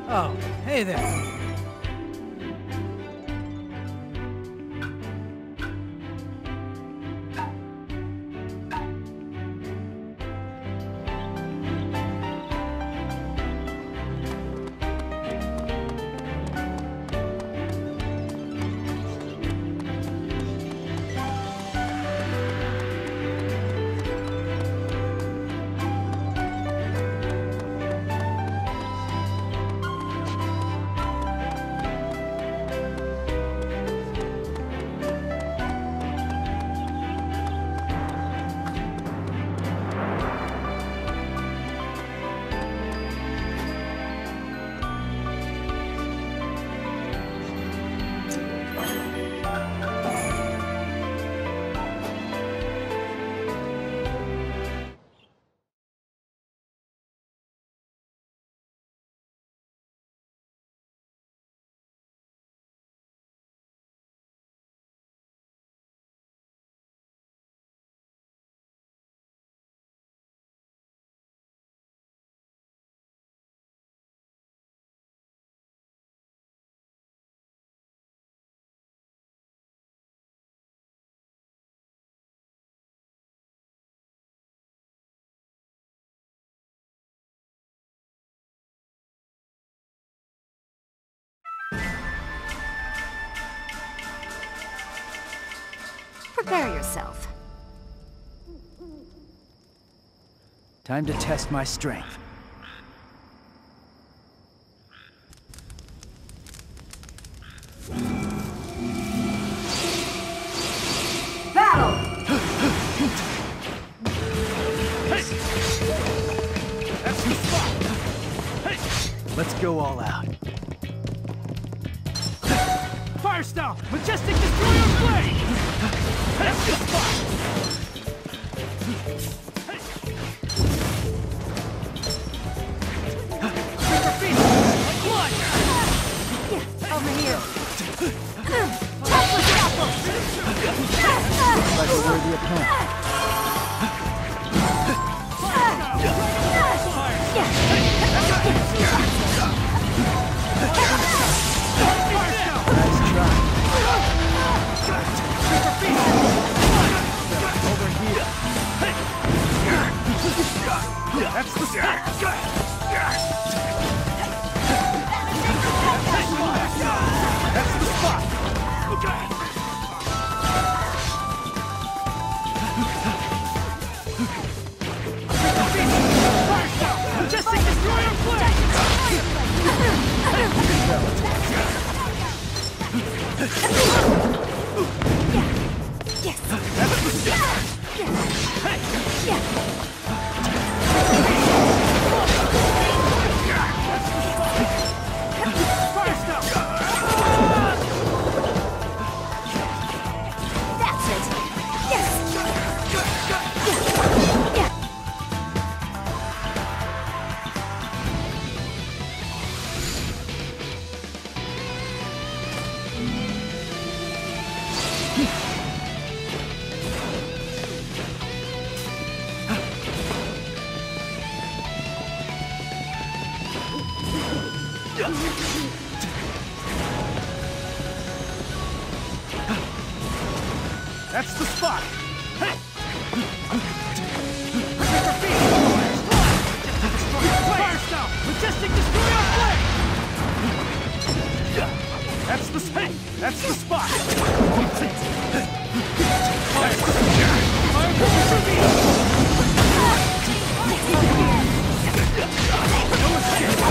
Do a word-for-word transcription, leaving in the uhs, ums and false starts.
Oh, hey there. Prepare yourself. Time to test my strength. Battle! That's the spot! Let's go all out. Firestyle! Majestic Destroyer Blade! That's the spot! Over here. Topless grapple! Like a worthy opponent. Nice try. Over here. That's the spot! That's the spot! Majestic Destroyer Blade! Yes! That's the spot! That's it! Yes! That's the spot! Firestyle! Majestic Destroyer Blade! That's the spot! That's the spot! No escape!